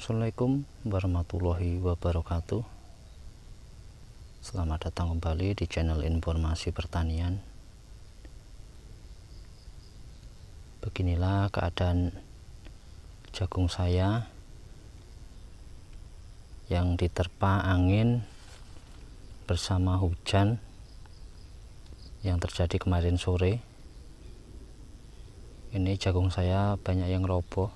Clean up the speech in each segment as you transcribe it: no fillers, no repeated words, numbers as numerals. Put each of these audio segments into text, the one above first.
Assalamualaikum warahmatullahi wabarakatuh. Selamat datang kembali di channel informasi pertanian. Beginilah keadaan jagung saya yang diterpa angin bersama hujan yang terjadi kemarin sore. Ini jagung saya banyak yang roboh.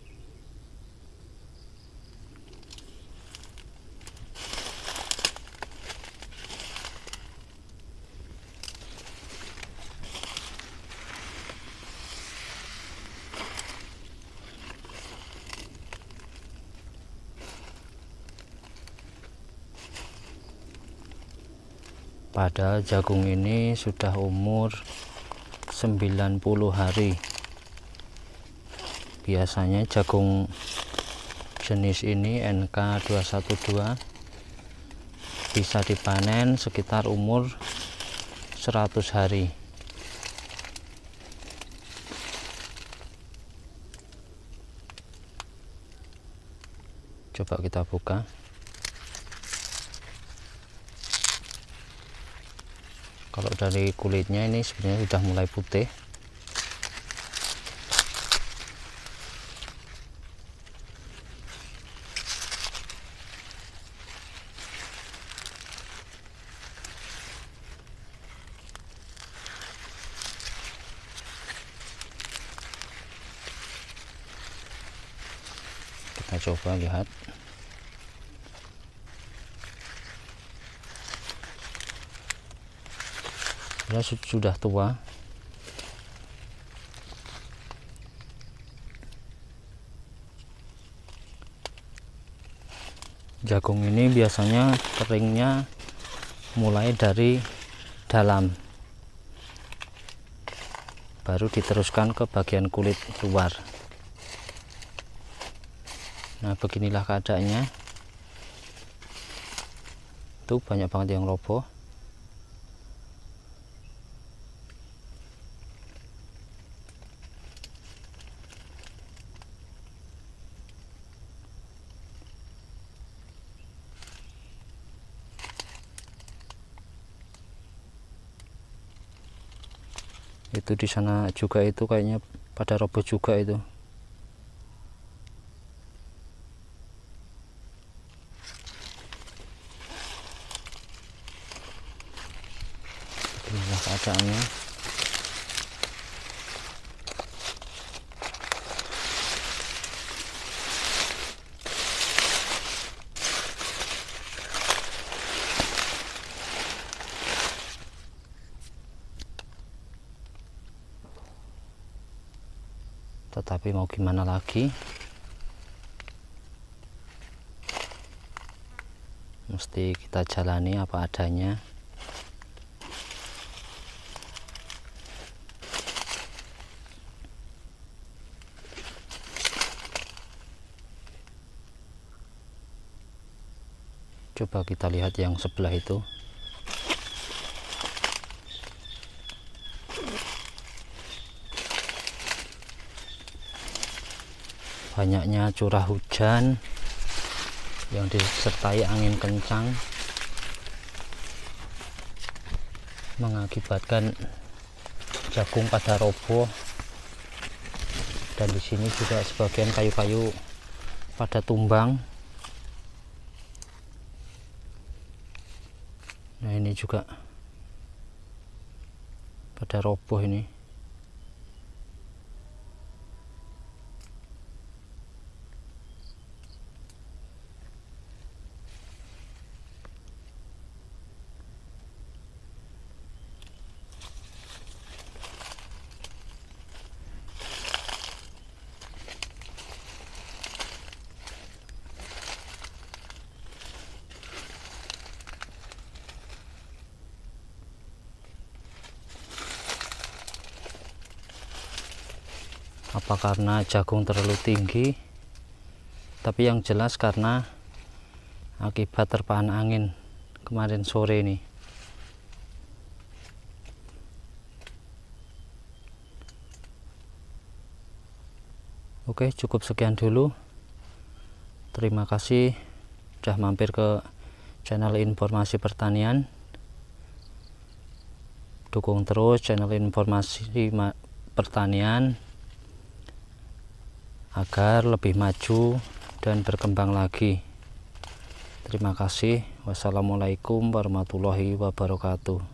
Padahal jagung ini sudah umur 90 hari. Biasanya jagung jenis ini NK212 bisa dipanen sekitar umur 100 hari. Coba kita buka. Kalau dari kulitnya ini sebenarnya sudah mulai putih. Kita coba lihat. Ya, sudah tua. Jagung ini biasanya keringnya mulai dari dalam, baru diteruskan ke bagian kulit luar. Nah, beginilah keadaannya. Tuh banyak banget yang roboh. Itu di sana juga itu kayaknya pada roboh juga itu. Inilah keadaannya. Tetapi mau gimana lagi, mesti kita jalani apa adanya. Coba kita lihat yang sebelah itu. Banyaknya curah hujan yang disertai angin kencang mengakibatkan jagung pada roboh, dan di sini juga sebagian kayu-kayu pada tumbang. Nah, ini juga pada roboh ini. Apa karena jagung terlalu tinggi? Tapi yang jelas karena akibat terpaan angin kemarin sore ini. Oke, cukup sekian dulu. Terima kasih sudah mampir ke channel informasi pertanian. Dukung terus channel informasi pertanian agar lebih maju dan berkembang lagi. Terima kasih. Wassalamualaikum warahmatullahi wabarakatuh.